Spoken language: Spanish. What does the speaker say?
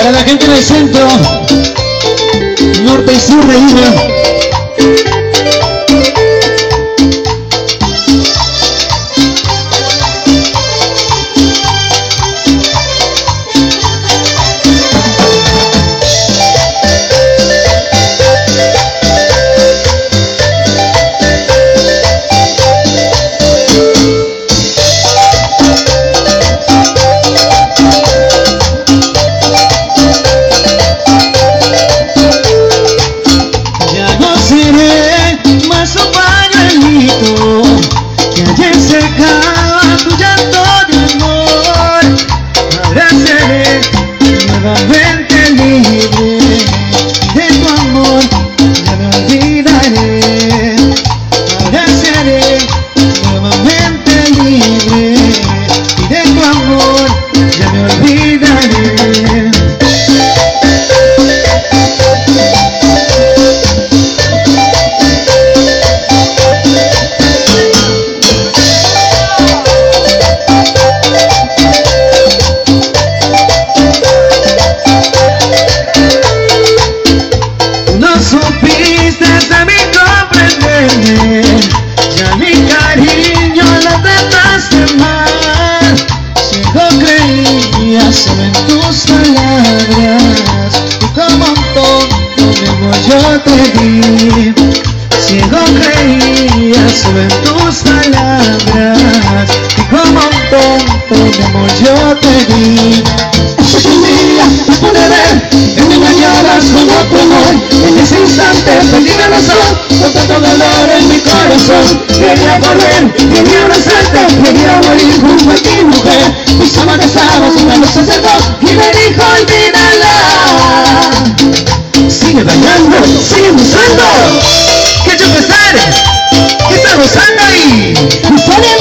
Para la gente del centro, norte y sur de Lima. Solo en tus palabras, y como un tonto mi amor yo te di. Ciego creía solo en tus palabras, y como un tonto mi amor yo te di. Hasta que un día te pude ver, que me engañabas con otro amor. En ese instante perdí la razón, con tanto dolor en mi corazón. Quería correr, quería abrazarte, quería morir junto a ti, mujer. Mis sábanas estaban una luz se acercó y me dijo olvídala. Sigue bailando, sigue gozando, que yo pesar, que está gozando ahí.